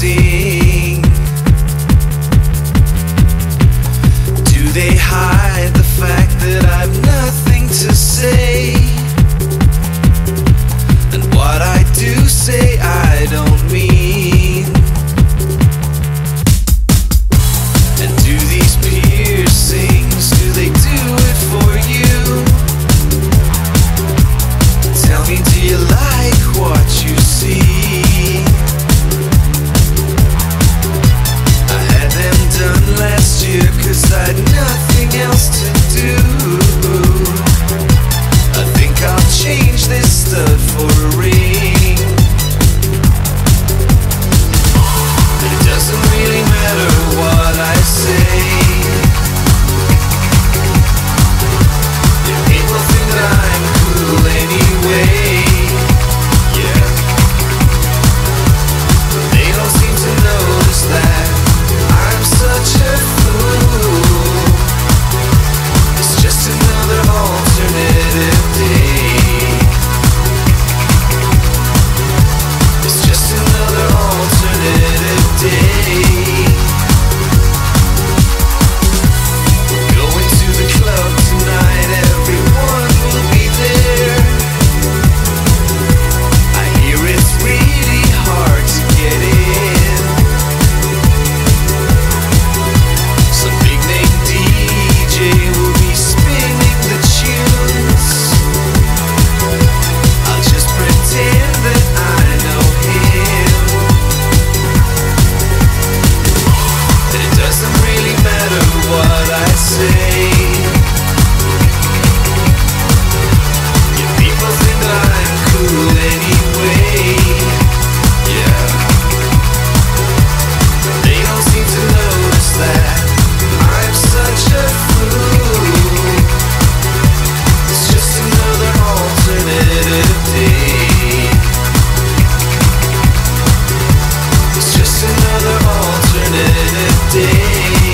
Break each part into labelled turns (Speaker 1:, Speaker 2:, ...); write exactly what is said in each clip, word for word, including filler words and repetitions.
Speaker 1: sting? Do they hide the fact that I've nothing to say? And what I do say I don't mean. And do these piercings, do they do it for you? Tell me, do you like what you see? I had them done last year cause I had nothing else to do. I think I'll change this stud for a ring. It doesn't really matter what I say. If people think that I'm cool anyway, yeah, but they don't seem to notice that I'm such a fool. It's just another alternative day. It's just another alternative day. We're going to the club tonight, everyone will be there. I hear it's really hard to get in. Some big name D J will be spinning the tunes. I'll just pretend that I know him. And it doesn't really matter what I say. If people think that I'm cool anyway, yeah, they don't seem to notice that I'm such a fool. It's just another alternative day. It's just another alternative day.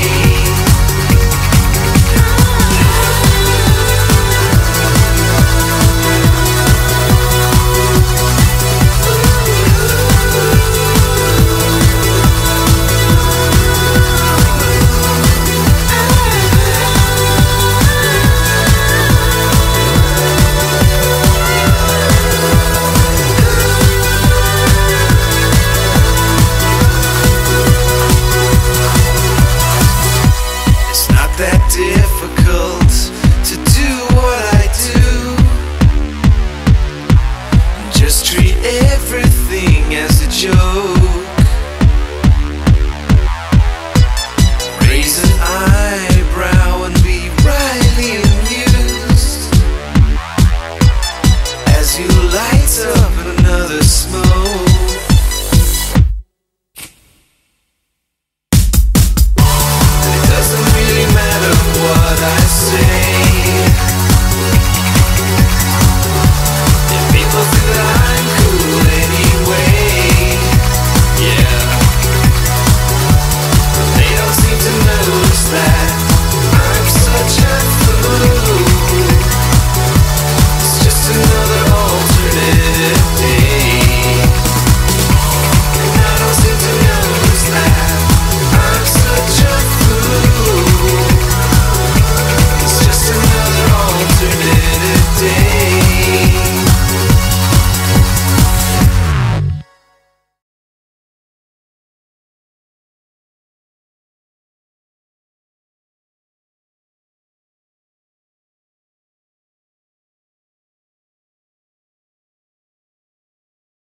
Speaker 1: It's not that difficult to do what I do. Just treat everything as a joke.